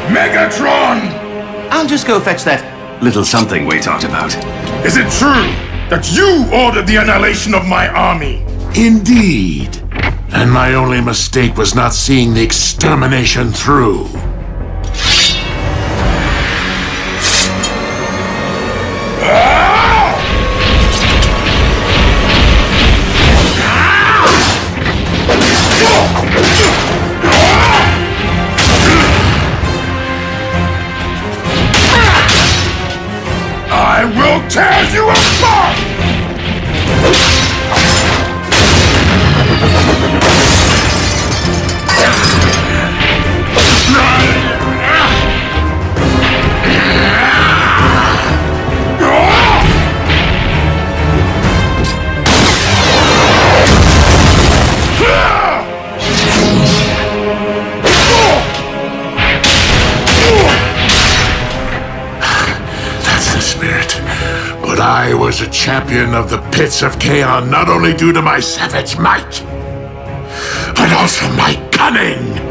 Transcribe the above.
Megatron! I'll just go fetch that little something we talked about. Is it true that you ordered the annihilation of my army? Indeed. And my only mistake was not seeing the extermination through. I will tear you apart! But I was a champion of the pits of Chaos not only due to my savage might, but also my cunning!